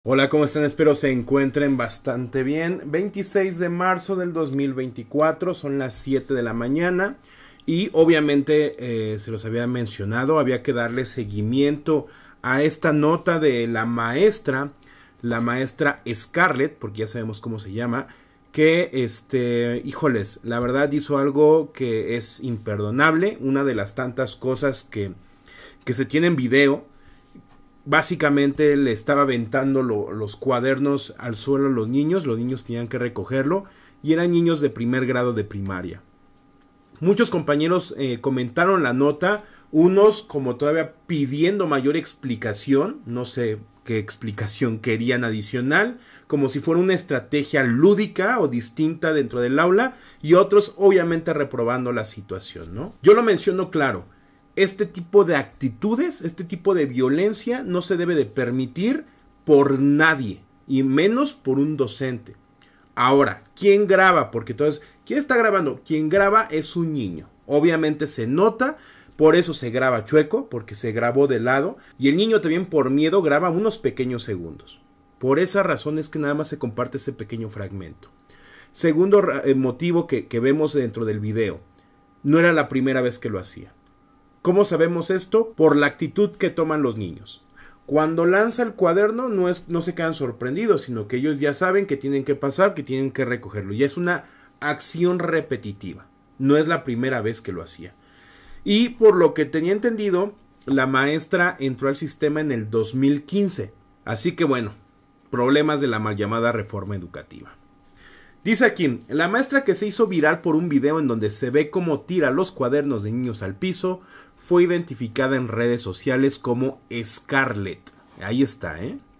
Hola, ¿cómo están? Espero se encuentren bastante bien. 26 de marzo del 2024, son las 7 de la mañana y obviamente se los había mencionado, había que darle seguimiento a esta nota de la maestra Scarlett, porque ya sabemos cómo se llama, que híjoles, la verdad hizo algo que es imperdonable, una de las tantas cosas que se tiene en video. Básicamente le estaba aventando los cuadernos al suelo a los niños tenían que recogerlo y eran niños de primer grado de primaria. Muchos compañeros comentaron la nota, unos como todavía pidiendo mayor explicación, no sé qué explicación querían adicional, como si fuera una estrategia lúdica o distinta dentro del aula, y otros obviamente reprobando la situación, ¿no? Yo lo menciono claro. Este tipo de actitudes, este tipo de violencia no se debe de permitir por nadie y menos por un docente. Ahora, ¿quién graba? Porque entonces, ¿quién está grabando? Quien graba es un niño. Obviamente se nota, por eso se graba chueco, porque se grabó de lado y el niño también por miedo graba unos pequeños segundos. Por esa razón es que nada más se comparte ese pequeño fragmento. Segundo motivo que vemos dentro del video, no era la primera vez que lo hacía. ¿Cómo sabemos esto? Por la actitud que toman los niños. Cuando lanza el cuaderno no se quedan sorprendidos, sino que ellos ya saben que tienen que pasar, que tienen que recogerlo. Ya es una acción repetitiva. No es la primera vez que lo hacía. Y por lo que tenía entendido, la maestra entró al sistema en el 2015. Así que bueno, problemas de la mal llamada reforma educativa. Dice aquí, la maestra que se hizo viral por un video en donde se ve cómo tira los cuadernos de niños al piso fue identificada en redes sociales como Scarlett. Ahí está,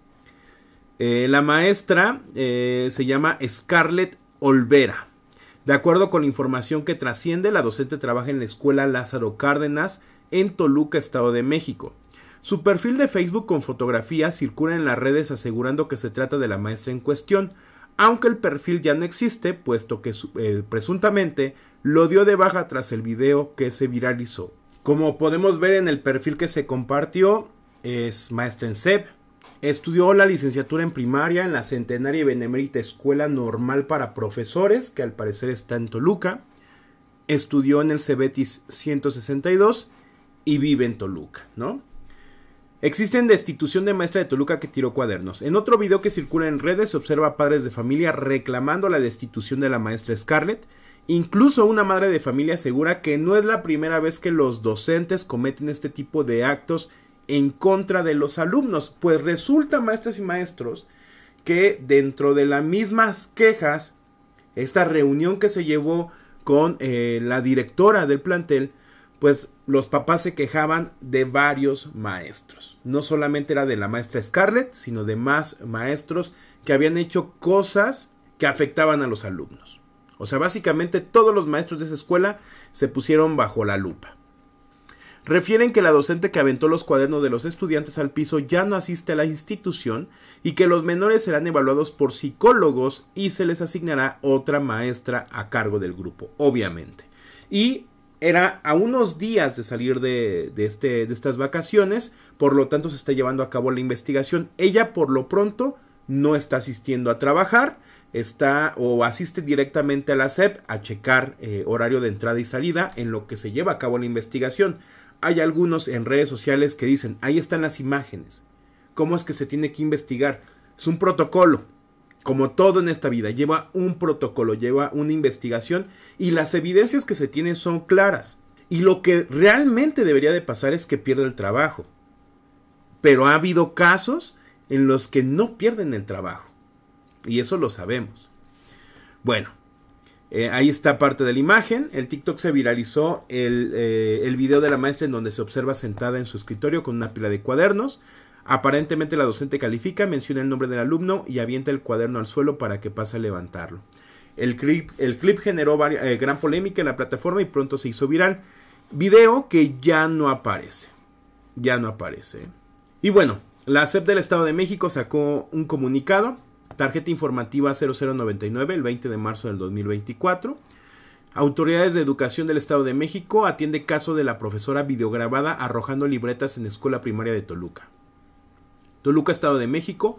la maestra se llama Scarlett Olvera. De acuerdo con la información que trasciende, la docente trabaja en la escuela Lázaro Cárdenas en Toluca, Estado de México. Su perfil de Facebook con fotografías circula en las redes asegurando que se trata de la maestra en cuestión, aunque el perfil ya no existe, puesto que presuntamente lo dio de baja tras el video que se viralizó. Como podemos ver en el perfil que se compartió, es maestra en SEP, estudió la licenciatura en primaria en la Centenaria y Benemérita Escuela Normal para Profesores, que al parecer está en Toluca, estudió en el Cebetis 162 y vive en Toluca, ¿no? Existen destitución de maestra de Toluca que tiró cuadernos. En otro video que circula en redes se observa a padres de familia reclamando la destitución de la maestra Scarlett. Incluso una madre de familia asegura que no es la primera vez que los docentes cometen este tipo de actos en contra de los alumnos. Pues resulta, maestras y maestros, que dentro de las mismas quejas, esta reunión que se llevó con la directora del plantel, pues los papás se quejaban de varios maestros. No solamente era de la maestra Scarlett, sino de más maestros que habían hecho cosas que afectaban a los alumnos. O sea, básicamente todos los maestros de esa escuela se pusieron bajo la lupa. Refieren que la docente que aventó los cuadernos de los estudiantes al piso ya no asiste a la institución y que los menores serán evaluados por psicólogos y se les asignará otra maestra a cargo del grupo, obviamente. Y era a unos días de salir de estas vacaciones, por lo tanto se está llevando a cabo la investigación. Ella por lo pronto no está asistiendo a trabajar, asiste directamente a la SEP a checar horario de entrada y salida en lo que se lleva a cabo la investigación. Hay algunos en redes sociales que dicen, ahí están las imágenes. ¿Cómo es que se tiene que investigar? Es un protocolo. Como todo en esta vida, lleva un protocolo, lleva una investigación y las evidencias que se tienen son claras. Y lo que realmente debería de pasar es que pierda el trabajo. Pero ha habido casos en los que no pierden el trabajo. Y eso lo sabemos. Bueno, ahí está parte de la imagen. El TikTok se viralizó el video de la maestra en donde se observa sentada en su escritorio con una pila de cuadernos. Aparentemente la docente califica, menciona el nombre del alumno y avienta el cuaderno al suelo para que pase a levantarlo. El clip generó gran polémica en la plataforma y pronto se hizo viral. Video que ya no aparece. Ya no aparece. Y bueno, la SEP del Estado de México sacó un comunicado. Tarjeta informativa 0099 el 20 de marzo del 2024. Autoridades de Educación del Estado de México atiende caso de la profesora videograbada arrojando libretas en escuela primaria de Toluca. Toluca, Estado de México.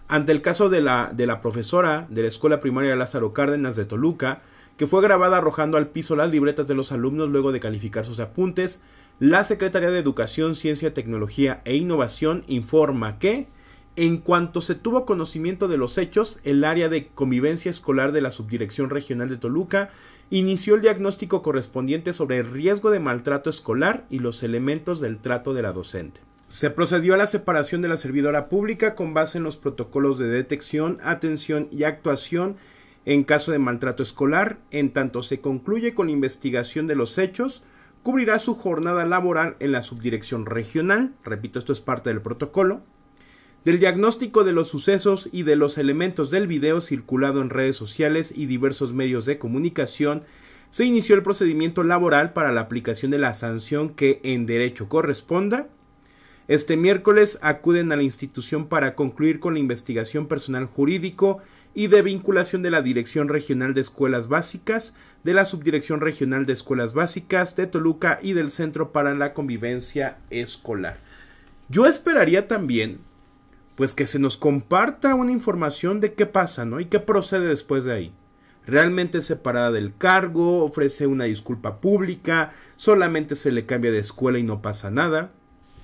ante el caso de la profesora de la Escuela Primaria Lázaro Cárdenas de Toluca, que fue grabada arrojando al piso las libretas de los alumnos luego de calificar sus apuntes, la Secretaría de Educación, Ciencia, Tecnología e Innovación informa que, en cuanto se tuvo conocimiento de los hechos, el área de convivencia escolar de la Subdirección Regional de Toluca inició el diagnóstico correspondiente sobre el riesgo de maltrato escolar y los elementos del trato de la docente. Se procedió a la separación de la servidora pública con base en los protocolos de detección, atención y actuación en caso de maltrato escolar. En tanto se concluye con la investigación de los hechos, cubrirá su jornada laboral en la Subdirección Regional, repito, esto es parte del protocolo, del diagnóstico de los sucesos y de los elementos del video circulado en redes sociales y diversos medios de comunicación. Se inició el procedimiento laboral para la aplicación de la sanción que en derecho corresponda. Este miércoles acuden a la institución para concluir con la investigación personal jurídico y de vinculación de la Dirección Regional de Escuelas Básicas, de la Subdirección Regional de Escuelas Básicas de Toluca y del Centro para la Convivencia Escolar. Yo esperaría también pues que se nos comparta una información de qué pasa, ¿no? Y qué procede después de ahí. ¿Realmente es separada del cargo? ¿Ofrece una disculpa pública? ¿Solamente se le cambia de escuela y no pasa nada?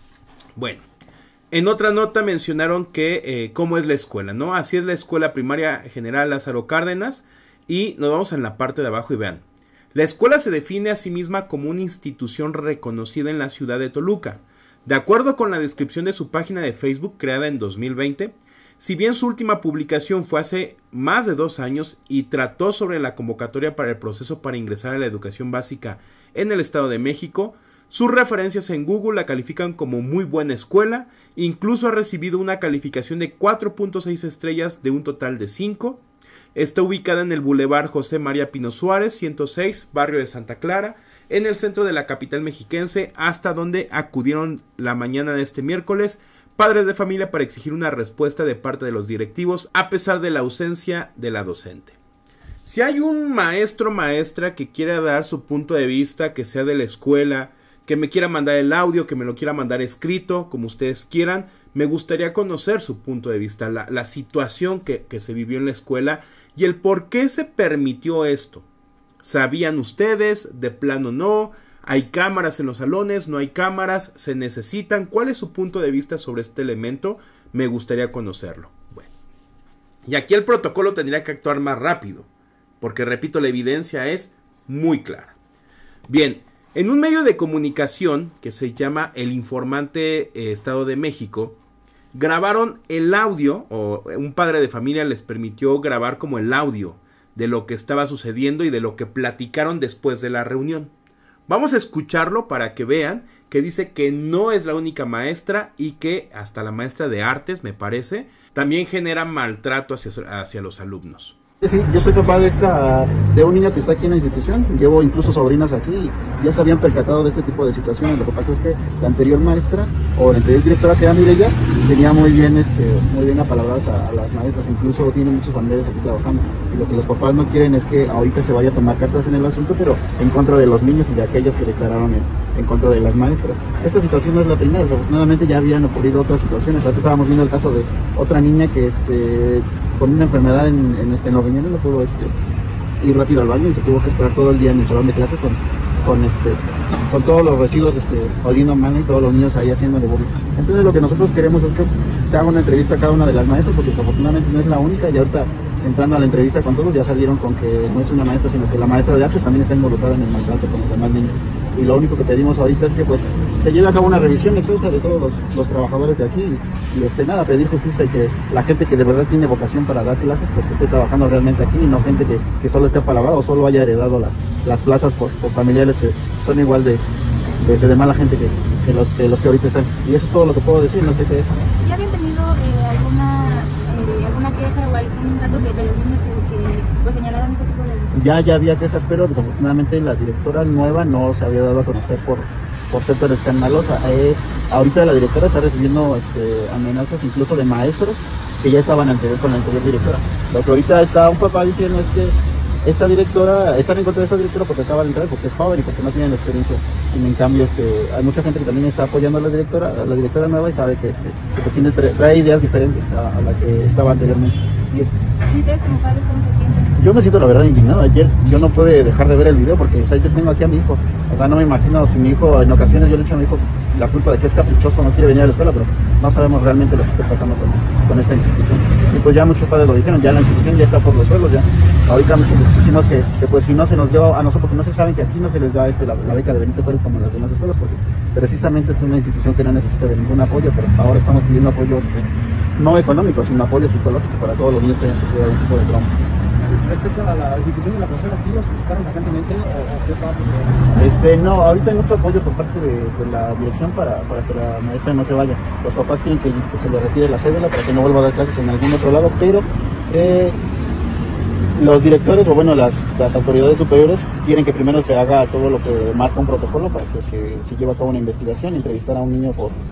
Bueno, en otra nota mencionaron que cómo es la escuela, ¿no? Así es la Escuela Primaria General Lázaro Cárdenas, y nos vamos en la parte de abajo y vean. La escuela se define a sí misma como una institución reconocida en la ciudad de Toluca. De acuerdo con la descripción de su página de Facebook creada en 2020, si bien su última publicación fue hace más de 2 años y trató sobre la convocatoria para el proceso para ingresar a la educación básica en el Estado de México, sus referencias en Google la califican como muy buena escuela, incluso ha recibido una calificación de 4.6 estrellas de un total de 5. Está ubicada en el Boulevard José María Pino Suárez, 106, barrio de Santa Clara, en el centro de la capital mexiquense, hasta donde acudieron la mañana de este miércoles padres de familia para exigir una respuesta de parte de los directivos a pesar de la ausencia de la docente. Si hay un maestro o maestra que quiera dar su punto de vista, que sea de la escuela, que me quiera mandar el audio, que me lo quiera mandar escrito, como ustedes quieran, me gustaría conocer su punto de vista, la situación que se vivió en la escuela y el por qué se permitió esto. ¿Sabían ustedes? ¿De plano no? ¿Hay cámaras en los salones? ¿No hay cámaras? ¿Se necesitan? ¿Cuál es su punto de vista sobre este elemento? Me gustaría conocerlo. Bueno, y aquí el protocolo tendría que actuar más rápido, porque repito, la evidencia es muy clara. Bien, en un medio de comunicación que se llama El Informante Estado de México, grabaron el audio, o un padre de familia les permitió grabar como el audio de lo que estaba sucediendo y de lo que platicaron después de la reunión. Vamos a escucharlo para que vean que dice que no es la única maestra y que hasta la maestra de artes, me parece, también genera maltrato hacia los alumnos. Sí, yo soy papá de un niño que está aquí en la institución, llevo incluso sobrinas aquí y ya se habían percatado de este tipo de situaciones. Lo que pasa es que la anterior maestra o la anterior directora, que era Mireya, tenía muy bien apalabradas a las maestras, incluso tiene muchos familiares aquí trabajando, y lo que los papás no quieren es que ahorita se vaya a tomar cartas en el asunto, pero en contra de los niños y de aquellas que declararon en contra de las maestras. Esta situación no es la primera, desafortunadamente ya habían ocurrido otras situaciones. Ahora estábamos viendo el caso de otra niña que con una enfermedad en los riñones no pudo ir rápido al baño y se tuvo que esperar todo el día en el salón de clases con todos los residuos oliendo a mano y todos los niños ahí haciéndole burla. Entonces lo que nosotros queremos es que se haga una entrevista a cada una de las maestras, porque desafortunadamente no es la única, y ahorita entrando a la entrevista con todos ya salieron con que no es una maestra, sino que la maestra de artes también está involucrada en el maltrato con los demás niños. Y lo único que pedimos ahorita es que pues se lleve a cabo una revisión exhausta de todos los trabajadores de aquí y pedir justicia, y que la gente que de verdad tiene vocación para dar clases pues que esté trabajando realmente aquí, y no gente que solo esté apalabrada o solo haya heredado las plazas por familiares que son igual de mala gente que los que ahorita están. Y eso es todo lo que puedo decir, no sé qué. ¿Ya habían tenido alguna queja o algún dato de los niños que pues señalaron este tipo de decisiones? Ya había quejas, pero desafortunadamente la directora nueva no se había dado a conocer por ser tan escandalosa. Ahorita la directora está recibiendo amenazas incluso de maestros que ya estaban con la anterior directora. Lo que ahorita está un papá diciendo es que esta directora, están en contra de esta directora porque acaba de entrar, porque es joven y porque no tiene la experiencia. Y en cambio, hay mucha gente que también está apoyando a la directora nueva y sabe que pues trae ideas diferentes a la que estaba anteriormente. ¿Y ustedes como padres cómo se sienten? Yo me siento la verdad indignado. Ayer yo no pude dejar de ver el video porque yo tengo aquí a mi hijo. O sea, no me imagino si mi hijo, en ocasiones yo le echo a mi hijo la culpa de que es caprichoso, no quiere venir a la escuela, pero no sabemos realmente lo que está pasando con esta institución. Y pues ya muchos padres lo dijeron, ya la institución ya está por los suelos, ya. Ahorita muchos exigimos que pues si no se nos dio a nosotros, porque no se saben que aquí no se les da la beca de Benito Juárez como en las demás escuelas, porque precisamente es una institución que no necesita de ningún apoyo, pero ahora estamos pidiendo apoyo no económico, sino apoyo psicológico para todos los niños que hayan sufrido algún tipo de trauma. Respecto a la institución de la profesora, ¿sí los buscaron vacantemente o qué pasa? No, ahorita hay mucho apoyo por parte de la dirección para que la maestra no se vaya. Los papás quieren que se le retire la cédula para que no vuelva a dar clases en algún otro lado, pero los directores o bueno, las autoridades superiores quieren que primero se haga todo lo que marca un protocolo para que se lleve a cabo una investigación, entrevistar a un niño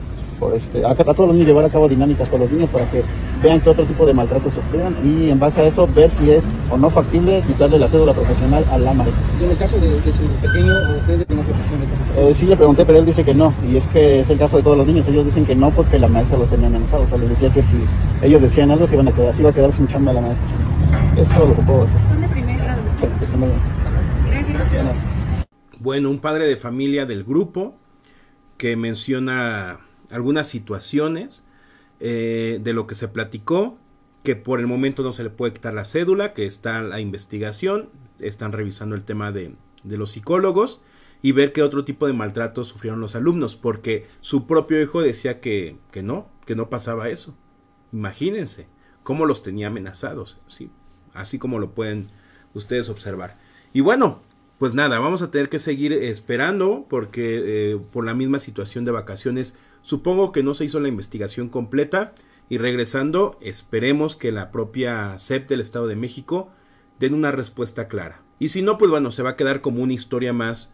a todos los niños, llevar a cabo dinámicas con los niños para que vean qué otro tipo de maltrato sufrieron y en base a eso ver si es o no factible quitarle la cédula profesional a la maestra. ¿Y en el caso de su pequeño, usted tiene protección de caso? Sí le pregunté, pero él dice que no, y es que es el caso de todos los niños. Ellos dicen que no porque la maestra los tenía amenazados. O sea, les decía que si ellos decían algo se iba a quedar sin chamba la maestra. Eso es todo lo que puedo decir. Son de primer grado. Sí, de primer grado. Gracias. Bueno, un padre de familia del grupo que menciona algunas situaciones de lo que se platicó, que por el momento no se le puede quitar la cédula, que está la investigación, están revisando el tema de los psicólogos y ver qué otro tipo de maltrato sufrieron los alumnos, porque su propio hijo decía que no pasaba eso. Imagínense cómo los tenía amenazados, ¿sí? Así como lo pueden ustedes observar. Y bueno, pues nada, vamos a tener que seguir esperando porque por la misma situación de vacaciones supongo que no se hizo la investigación completa y regresando esperemos que la propia SEP del Estado de México den una respuesta clara. Y si no, pues bueno, se va a quedar como una historia más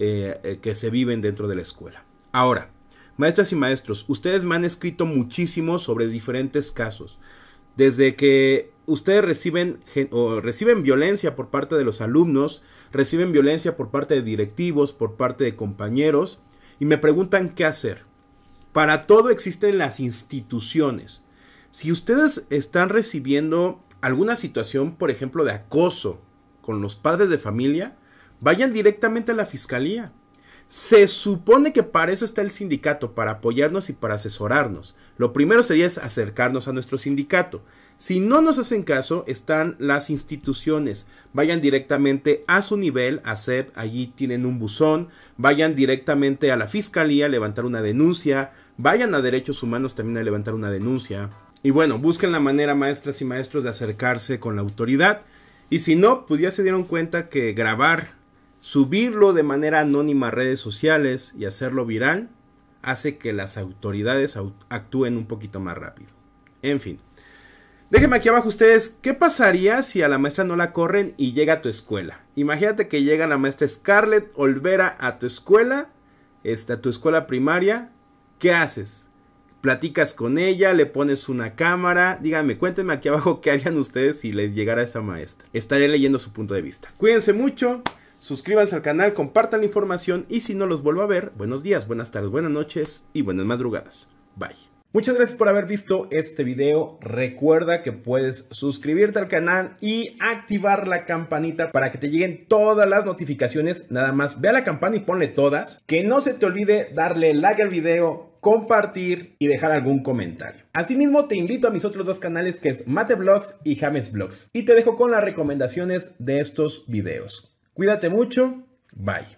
que se viven dentro de la escuela. Ahora, maestras y maestros, ustedes me han escrito muchísimo sobre diferentes casos. Desde que ustedes reciben violencia por parte de los alumnos, reciben violencia por parte de directivos, por parte de compañeros, y me preguntan qué hacer. Para todo existen las instituciones. Si ustedes están recibiendo alguna situación, por ejemplo, de acoso con los padres de familia, vayan directamente a la fiscalía. Se supone que para eso está el sindicato, para apoyarnos y para asesorarnos. Lo primero sería acercarnos a nuestro sindicato. Si no nos hacen caso, están las instituciones. Vayan directamente a su nivel, a SEP, allí tienen un buzón. Vayan directamente a la fiscalía a levantar una denuncia. Vayan a Derechos Humanos también a levantar una denuncia. Y bueno, busquen la manera, maestras y maestros, de acercarse con la autoridad. Y si no, pues ya se dieron cuenta que grabar, subirlo de manera anónima a redes sociales y hacerlo viral hace que las autoridades actúen un poquito más rápido. En fin. Déjenme aquí abajo ustedes, ¿qué pasaría si a la maestra no la corren y llega a tu escuela? Imagínate que llega la maestra Scarlett Olvera a tu escuela, a tu escuela primaria, ¿qué haces? Platicas con ella, le pones una cámara, díganme, cuéntenme aquí abajo qué harían ustedes si les llegara a esa maestra. Estaré leyendo su punto de vista. Cuídense mucho, suscríbanse al canal, compartan la información y si no los vuelvo a ver, buenos días, buenas tardes, buenas noches y buenas madrugadas. Bye. Muchas gracias por haber visto este video. Recuerda que puedes suscribirte al canal y activar la campanita para que te lleguen todas las notificaciones. Nada más ve a la campana y ponle todas. Que no se te olvide darle like al video, compartir y dejar algún comentario. Asimismo te invito a mis otros dos canales que es Mate Vlogs y James Vlogs. Y te dejo con las recomendaciones de estos videos. Cuídate mucho. Bye.